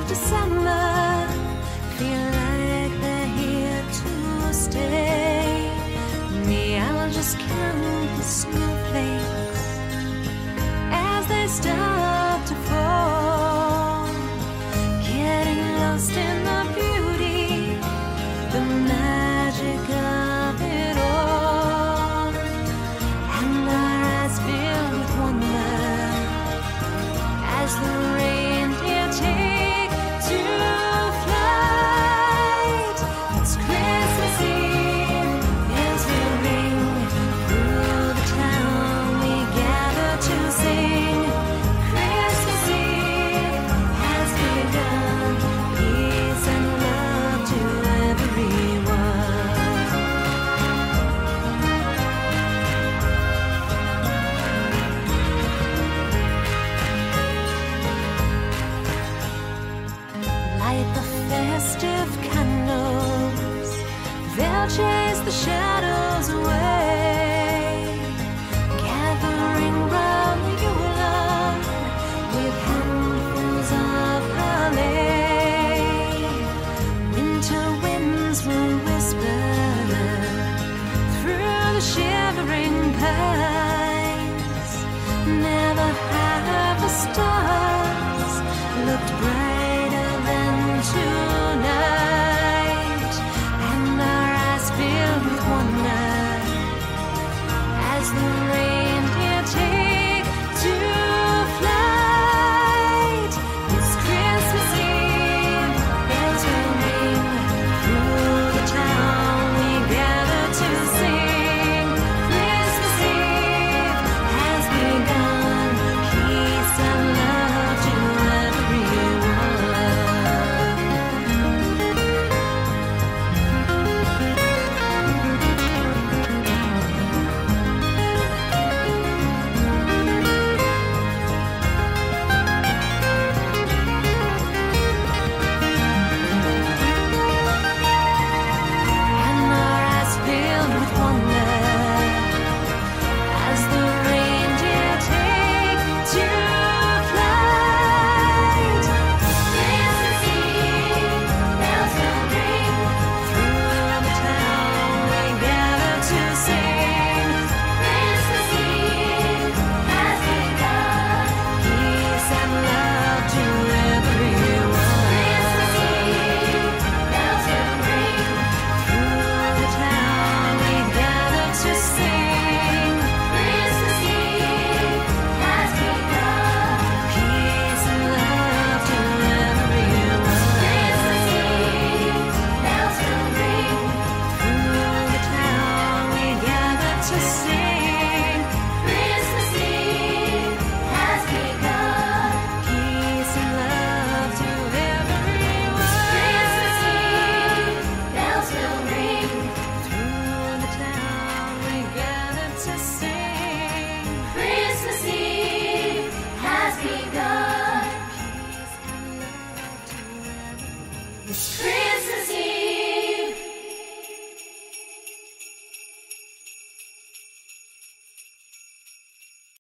December feel like they're here to stay. Me, I'll just count the snowflakes as they start to fall, getting lost in the beauty, the magic of it all. And our eyes fill with wonder as the reindeer take to flight. It's Christmas Eve, bells will ring through the town. We gather to sing. Christmas Eve has begun. Peace and love to everyone. Light the festive candles, they'll chase the shadows away. Gathering round the Yule log with handfuls of holly. Winter winds will whisper through the shivering pines. Never have the stars looked brighter than tonight, and our eyes filled with wonder as the reindeer take to flight. It's Christmas Eve, bells will ring through the town. We gather to sing. Christmas Eve has begun. Peace and love to everyone. And our eyes filled with wonder as the reindeer take to flight. Christmas Eve, bells will ring through the town. We gather to sing. Christmas Eve has begun. Peace and love to everyone. Christmas Eve, bells will ring through the town. We gather to sing. Christmas Eve has begun. Peace and love to everyone. Christmas Eve, bells will ring through the town. We gather to sing. Christmas Eve has begun. Peace and love to everyone. Christmas Eve, bells will ring through the town. We gather to sing. Christmas Eve has begun. Peace and love to everyone.